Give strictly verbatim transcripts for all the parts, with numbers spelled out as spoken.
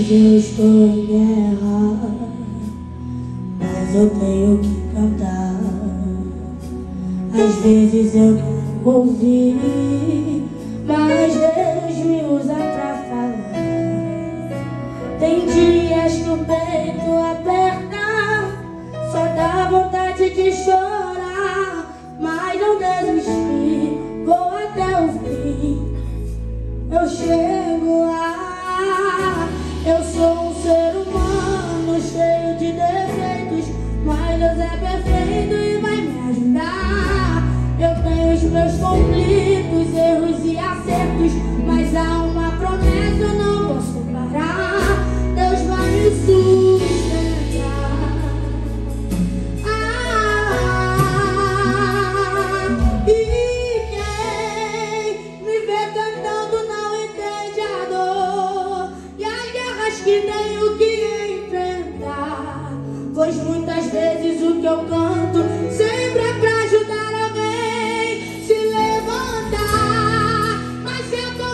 vezes eu estou em guerra, mas eu tenho que cantar. Às vezes eu quero ouvir, mas Deus me usa pra falar. Tem dias que o peito aperta, só dá vontade de chorar, mas não desisti, vou até o fim, eu chego lá. Eu sou um ser humano cheio de defeitos, mas Deus é perfeito e vai me ajudar. Eu tenho os meus conflitos, erros e acertos, mas há uma promessa, eu não posso parar. Deus vai me sustentar. Ah, e quem me vê cantando não entende a dor e as guerras que tenho que enfrentar, pois muitas vezes o que eu canto sempre é pra ajudar alguém se levantar. Mas eu tô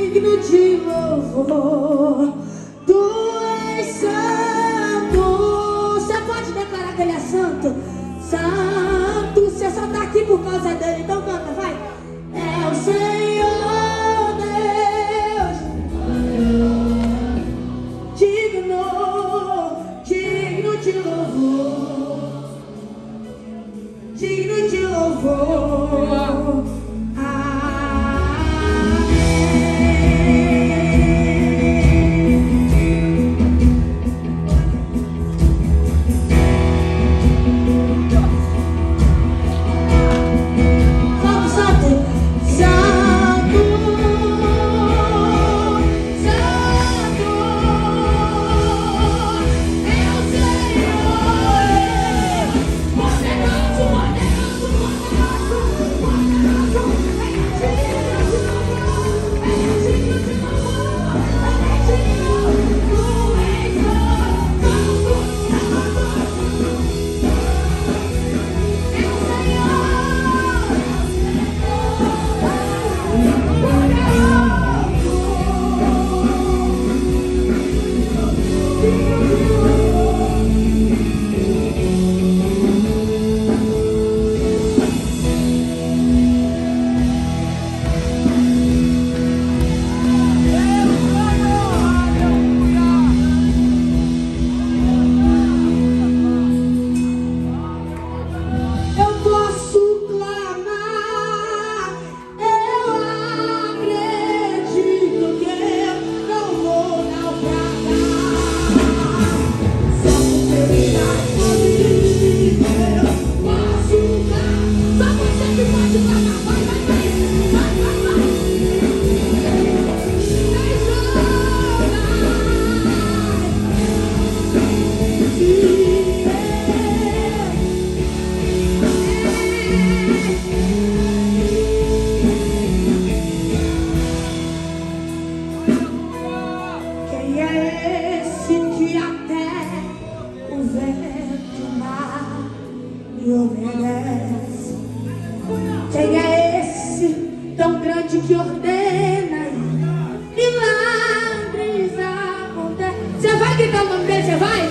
digno de louvor. Tu és santo. Você pode declarar que ele é santo? Santo, você só tá aqui por causa dele, então canta, vai. É o Senhor Deus, digno, digno de louvor, digno de louvor. Quem é esse tão grande que ordena milagres acontecem? Você vai gritar o nome dele, você vai?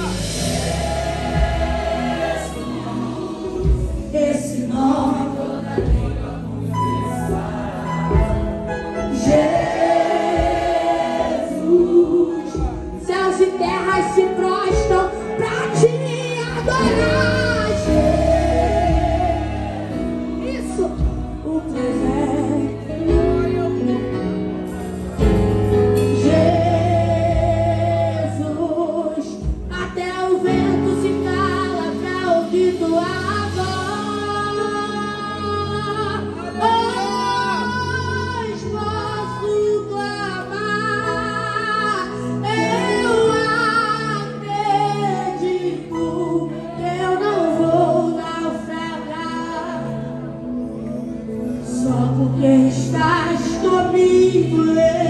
Esse nome Jesus, céus e terras se prostram pra te adorar. Porque estás comigo.